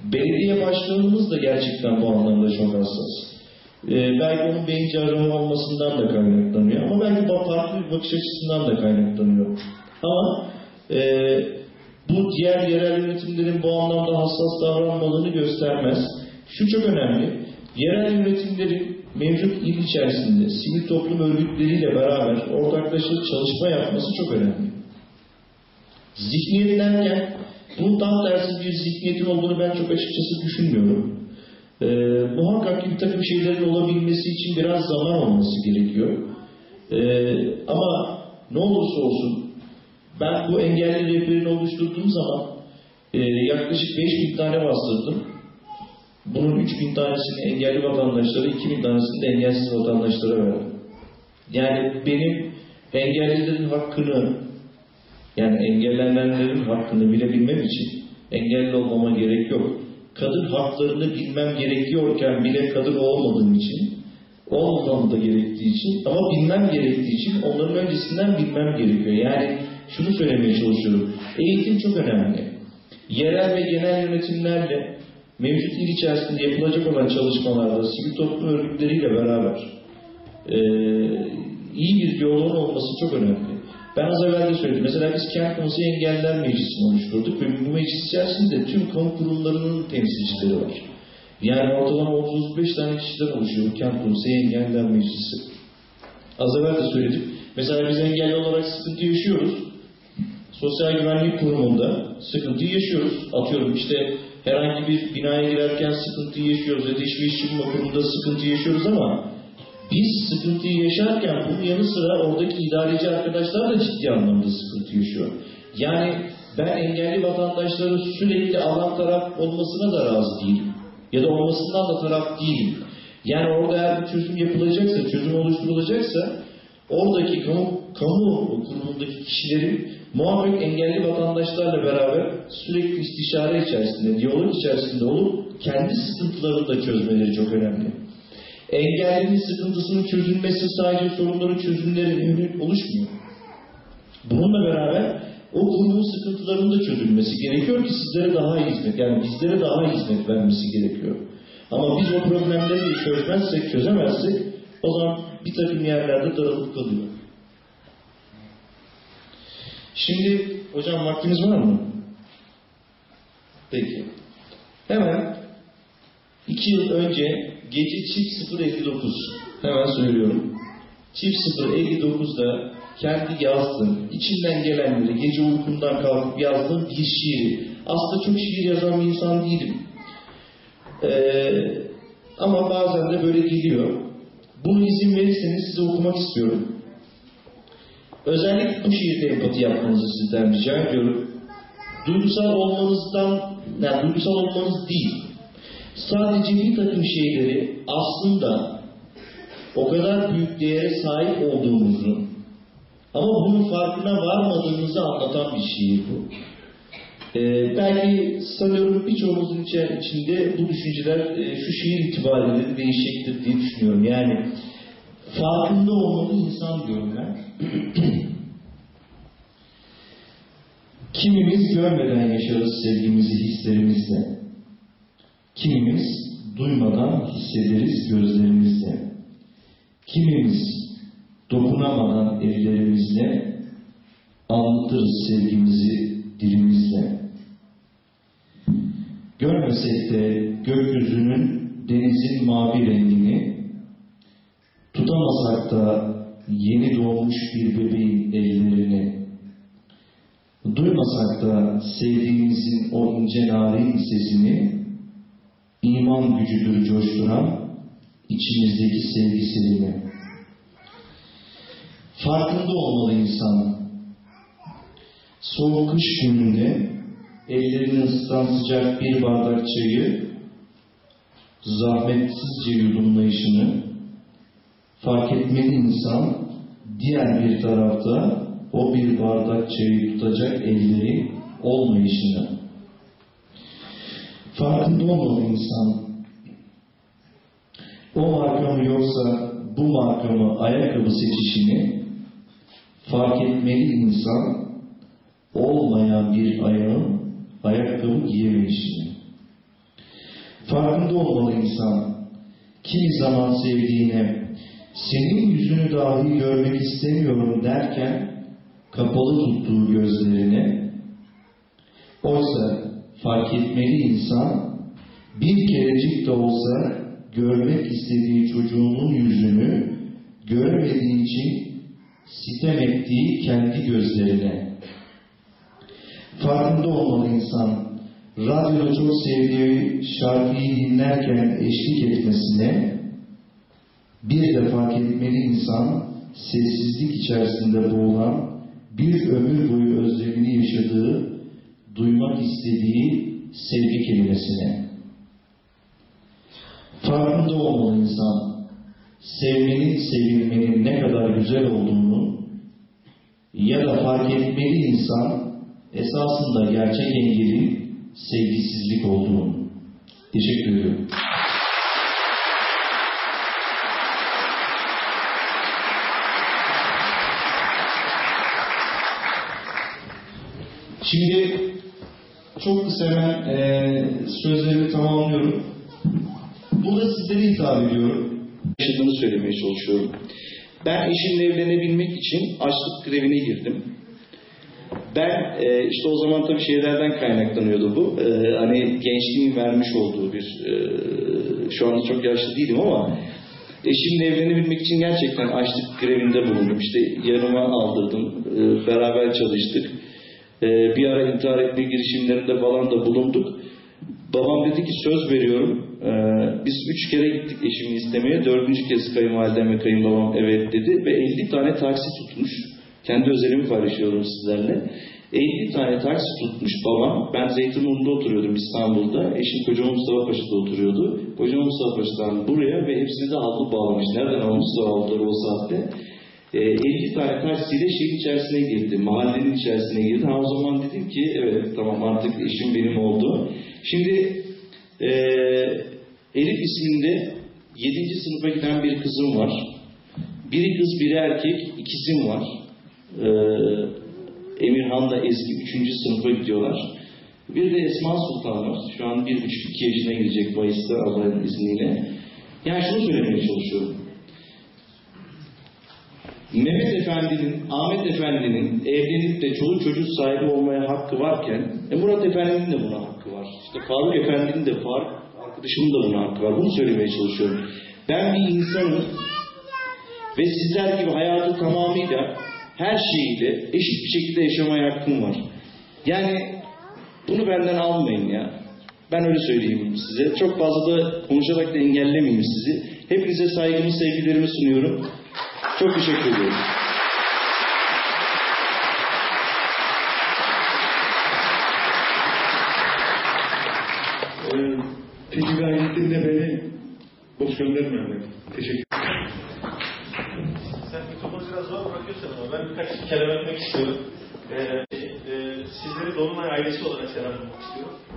Belediye başkanımız da gerçekten bu anlamda çok hassas. Belki onun beyin cerrahı olmasından da kaynaklanıyor ama belki farklı bir bakış açısından da kaynaklanıyor. Ama bu diğer yerel yönetimlerin bu anlamda hassas davranmadığını göstermez. Şu çok önemli, yerel yönetimlerin mevcut il içerisinde sivil toplum örgütleriyle beraber ortaklaşa çalışma yapması çok önemli. Zihniyet derken bunun tam tersi bir zihniyetin olduğunu ben çok açıkçası düşünmüyorum. Muhakkak ki bir takım şeylerin olabilmesi için biraz zaman olması gerekiyor. Ama ne olursa olsun ben bu engelli rehberini oluşturduğum zaman yaklaşık 5.000 tane bastırdım. Bunun 3.000 tanesini engelli vatandaşlara, 2.000 tanesini de engelsiz vatandaşlara verdim. Yani benim engellilerin hakkını, yani engellenenlerin hakkını bilebilmem için engelli olmama gerek yok. Kadın haklarını bilmem gerekiyorken bile kadın olmadığım için, olmamam da gerektiği için ama bilmem gerektiği için onların öncesinden bilmem gerekiyor. Yani şunu söylemeye çalışıyorum. Eğitim çok önemli. Yerel ve genel yönetimlerle mevcut il içerisinde yapılacak olan çalışmalarda sivil toplum örgütleriyle beraber iyi bir diyaloğun olması çok önemli. Ben az evvel de söyledim. Mesela biz Kent Konseyi Engelliler Meclisi'ni oluşturduk ve bu meclis içerisinde tüm kamu kurumlarının temsilcileri var. Yani ortalama 35 tane kişiden oluşuyor bu Kent Konseyi Engelliler Meclisi. Az evvel de söyledim. Mesela biz engelli olarak sıkıntı yaşıyoruz. Sosyal Güvenlik Kurumu'nda sıkıntı yaşıyoruz. Atıyorum işte herhangi bir binaya girerken sıkıntı yaşıyoruz ya da iş ve işçi kurumunda sıkıntı yaşıyoruz ama biz sıkıntıyı yaşarken bunun yanı sıra oradaki idareci arkadaşlar da ciddi anlamda sıkıntı yaşıyor. Yani ben engelli vatandaşların sürekli alan taraf olmasına da razı değilim. Ya da olmasından da taraf değilim. Yani orada eğer bir çözüm yapılacaksa, çözüm oluşturulacaksa oradaki kamu kurumundaki kişilerin muhakkak engelli vatandaşlarla beraber sürekli istişare içerisinde, diyalog içerisinde olup kendi sıkıntılarını da çözmeleri çok önemli. Engellinin sıkıntısının çözülmesi sadece sorunların çözümleri oluşmuyor. Bununla beraber o kurumun sıkıntılarının da çözülmesi gerekiyor ki sizlere daha iyi hizmet, yani bizlere daha iyi hizmet vermesi gerekiyor. Ama biz o problemleri çözemezsek o zaman bir takım yerlerde darılıp kalıyor. Şimdi hocam vaktimiz var mı? Peki. Hemen 2 yıl önce gece çift 059 hemen söylüyorum. Çift 059'da kendi yazdığım, içimden gelenleri gece uykumdan kalkıp yazdığım bir şiiri. Aslında çok şiir yazan bir insan değilim. Ama bazen de böyle geliyor. Bunu izin verirseniz size okumak istiyorum. Özellikle bu şiirde empati yapmanızı sizden rica ediyorum. Duygusal olmanız değil. Sadece bir takım şeyleri aslında o kadar büyük değere sahip olduğumuzu ama bunun farkına varmadığımızı anlatan bir şiir bu. Belki sanıyorum birçoğumuzun içinde bu düşünceler şu şiir itibariyle değişecektir diye düşünüyorum. Yani farkında olmalı insan diyorum ben. Kimimiz görmeden yaşarız sevgimizi hislerimizle. Kimimiz duymadan hissederiz gözlerimizle. Kimimiz dokunamadan ellerimizle anlatırız sevgimizi dilimizle. Görmesek de gökyüzünün, denizin mavi rengini, tutamasak da yeni doğmuş bir bebeğin ellerini, duymasak da sevdiğimizin o ince narin sesini, iman gücüdür coşturan içimizdeki sevgisini. Farkında olmalı insan. Soğuk kış gününde ellerini ısıtan sıcak bir bardak çayı zahmetsizce yudumlayışını fark etmeli insan. Diğer bir tarafta o bir bardak çayı tutacak elleri olmayışını. Farkında olmalı insan. O marka mı yoksa bu marka mı ayakkabı seçişini fark etmeli insan. Olmayan bir ayağın ayakkabı giyemeyişini. Farkında olmalı insan, kimi zaman sevdiğine, senin yüzünü dahi görmek istemiyorum derken, kapalı tuttuğu gözlerini, oysa fark etmeli insan, bir kerecik de olsa görmek istediği çocuğunun yüzünü görmediği için sitem ettiği kendi gözlerine. Farkında olmalı insan, radyoda çok sevdiği şarkıyı dinlerken eşlik etmesine, bir de fark etmeli insan, sessizlik içerisinde boğulan, bir ömür boyu özlemini yaşadığı, duymak istediği sevgi kelimesine. Farkında olmalı insan, sevmenin, sevilmenin ne kadar güzel olduğunu ya da fark etmeli insan, esasında gerçek engelin sevgisizlik olduğunu. Teşekkür ediyorum. Şimdi çok kısa hemen sözlerimi tamamlıyorum. Burada sizlere hitap ediyorum. Yaşadığını söylemeye çalışıyorum. Ben eşimle evlenebilmek için açlık grevine girdim. Ben işte o zaman tabii şeylerden kaynaklanıyordu bu. Hani gençliğin vermiş olduğu bir şu anda çok yaşlı değilim ama eşimle evlenebilmek için gerçekten açlık grevinde bulundum. İşte yanıma aldırdım. Beraber çalıştık. Bir ara intihar etme girişimlerinde falan da bulunduk. Babam dedi ki söz veriyorum. Biz 3 kere gittik eşimi istemeye. 4. kez kayınvalidem ve kayınbabam evet dedi. Ve 50 tane taksi tutmuş. Kendi özelimi paylaşıyorum sizlerle. 50 tane taksi tutmuş babam. Ben Zeytinburnu'nda oturuyordum İstanbul'da. Eşim Kocaman Mustafa Paşa'da oturuyordu. Kocaman Mustafa Paşa'dan buraya ve hepsini de havlu bağlamış. Nereden almışsa havluları o saatte. 50 tane taksiyle şeyin içerisine girdi. Mahallenin içerisine girdi. O zaman dedim ki evet tamam artık eşim benim oldu. Şimdi Elif isminde 7. sınıfa giden bir kızım var. Biri kız, biri erkek, ikizim var. Emirhan'la Ezgi 3. sınıfa gidiyorlar. Bir de Esma Sultan var. Şu an 1,5-2 yaşına girecek Mayıs'ta Allah'ın izniyle. Yani şunu söylemeye çalışıyorum. Mehmet Efendi'nin, Ahmet Efendi'nin evlenip de çoluk çocuk sahibi olmaya hakkı varken Murat Efendi'nin de buna hakkı var. İşte Faruk Efendi'nin de arkadaşımın da buna hakkı var. Bunu söylemeye çalışıyorum. Ben bir insanım ve sizler gibi hayatı tamamıyla her şeyiyle eşit bir şekilde yaşamaya hakkım var. Yani bunu benden almayın ya. Ben öyle söyleyeyim size. Çok fazla da konuşarak da engellemeyeyim sizi. Hepinize saygımı, sevgilerimi sunuyorum. Çok teşekkür ediyorum. Peki ben gittiğimde beni boş gönderme. Teşekkür ederim. Sen mikrofonu biraz zor bırakıyorsun ama ben birkaç kelime etmek istiyorum. Sizleri Dolunay ailesi olarak selamlamak istiyorum.